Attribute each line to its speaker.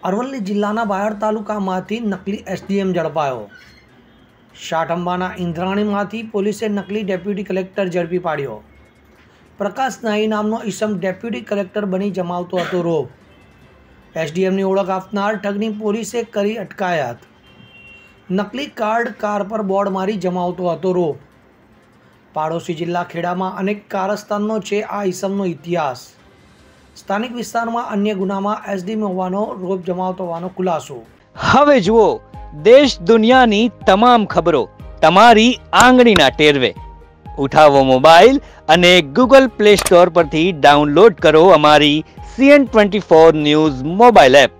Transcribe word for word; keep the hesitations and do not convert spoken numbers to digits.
Speaker 1: અરવલ્લી જિલ્લાના બાયડ તાલુકામાંથી નકલી એસડીએમ ઝડપાયો। શાઠંબાના ઇન્દ્રાણીમાંથી પોલીસે નકલી ડેપ્યુટી કલેક્ટર ઝડપી પાડ્યો। પ્રકાશ નાઈ નામનો ઈસમ ડેપ્યુટી કલેક્ટર બની જમાવતો હતો રોપ। એસડીએમની ઓળખ આપનાર ઠગની પોલીસે કરી અટકાયત। નકલી કાર્ડ કાર પર બોર્ડ મારી જમાવતો હતો રોપ। પાડોશી જિલ્લા ખેડામાં અનેક કારસ્તાનનો છે આ ઈસમનો ઇતિહાસ। સ્થાનિક વિસ્તારમાં અન્ય ગુનામાં એસડીએમ હોવાનો રોપ જમાવતો હોવાનો ખુલાસો।
Speaker 2: હવે જુઓ દેશ દુનિયાની તમામ ખબરો તમારી આંગળીના ટેરવે। ઉઠાવો મોબાઈલ અને ગૂગલ પ્લે સ્ટોર પરથી ડાઉનલોડ કરો અમારી CN twenty four news mobile app.